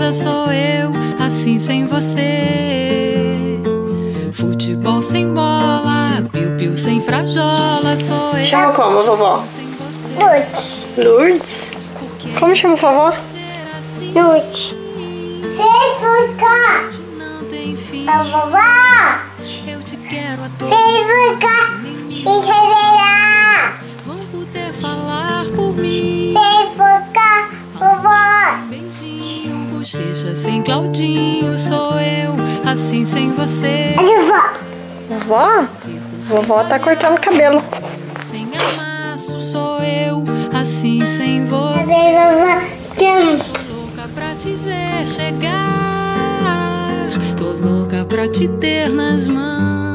casa sou eu, assim sem você. Futebol sem bola, piu-piu sem frajola, sou eu. Chama como, vovó? Lourdes. Lourdes? Como chama sua avó? Lourdes. Feifuca. A vovó. Eu te quero a todos. Feifuca. Brincadeira. Vão poder falar por mim. Feifuca. Vovó. Beijinho, bochecha sem Claudinho, sou eu, assim sem você. Vovó? Vovó tá cortando o cabelo. Sem amasso, sou eu, assim sem você. Vovó. Tô louca pra te ver chegar, tô louca pra te ter nas mãos.